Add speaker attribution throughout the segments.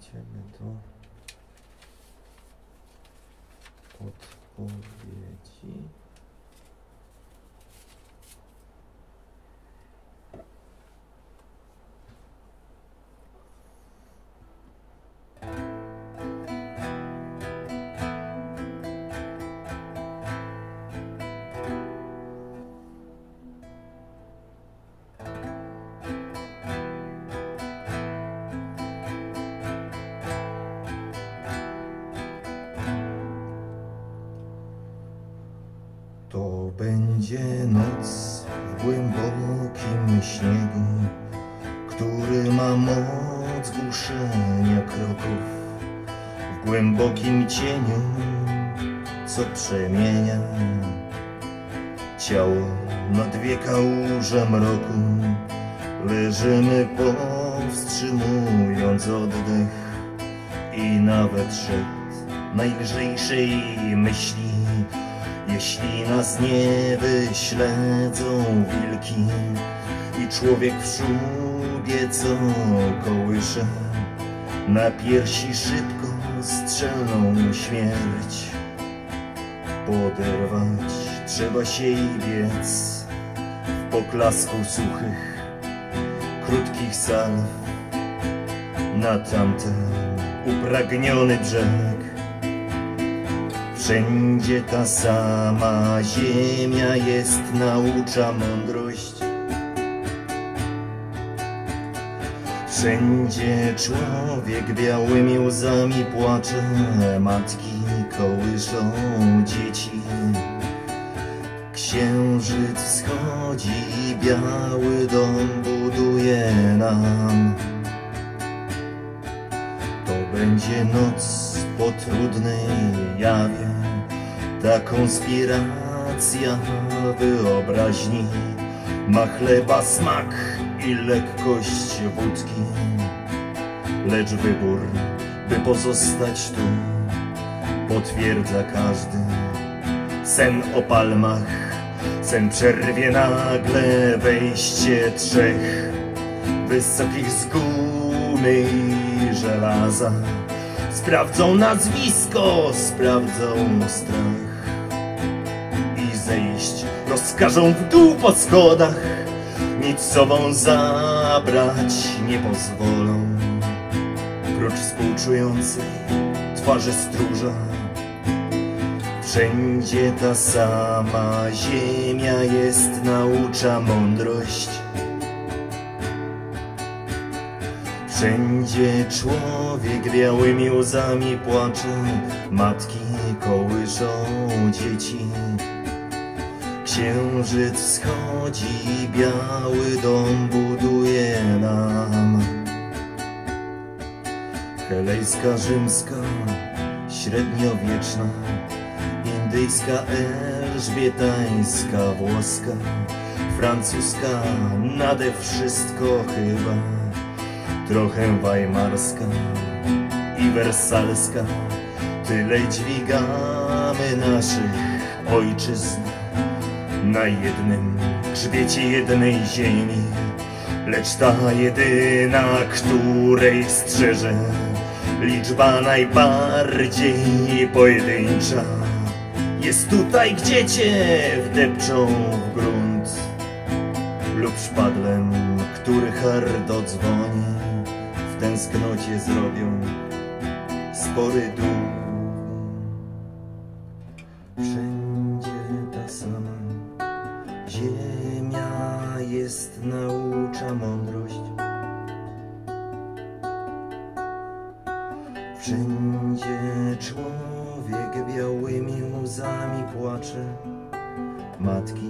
Speaker 1: Idziemy do odpowiedzi. To będzie noc w głębokim śniegu, który ma moc głuszenia kroków, w głębokim cieniu, co przemienia ciało na dwie kałuże mroku. Leżymy powstrzymując oddech i nawet szept najlżejszej myśli. Jeśli nas nie wyśledzą wilki i człowiek w szubie, co kołysze na piersi szybko strzelną śmierć, poderwać trzeba się i biec w poklasku suchych, krótkich salw na tamten upragniony brzeg. Wszędzie ta sama ziemia jest, naucza mądrość. Wszędzie człowiek białymi łzami płacze, matki kołyszą dzieci. Księżyc wschodzi i biały dom buduje nam. To będzie noc po trudnej jawie, ta konspiracja wyobraźni ma chleba smak i lekkość wódki, lecz wybór, by pozostać tu, potwierdza każdy. Sen o palmach, sen przerwie nagle wejście trzech wysokich z gumy i żelaza. Sprawdzą nazwisko, sprawdzą strach i zejść rozkażą w dół po schodach. Nic sobą zabrać nie pozwolą, prócz współczującej twarzy stróża. Wszędzie ta sama ziemia jest, naucza mądrość. Wszędzie człowiek białymi łzami płacze, matki kołyszą dzieci. Księżyc wschodzi i biały dom buduje nam. Helejska, rzymska, średniowieczna, indyjska, elżbietańska, włoska, francuska, nade wszystko chyba, trochę weimarska i wersalska. Tyle dźwigamy naszych ojczyzn na jednym grzbiecie jednej ziemi, lecz ta jedyna, której strzeże liczba najbardziej pojedyncza, jest tutaj, gdzie cię wdepczą w grunt lub szpadlem, który hardo dzwoni, w tęsknocie zrobią spory dół. Wszędzie ta sama ziemia jest, naucza mądrość. Wszędzie człowiek białymi łzami płacze, matki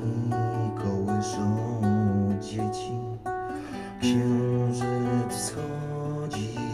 Speaker 1: kołyszą dzieci. Księżyc wschodzi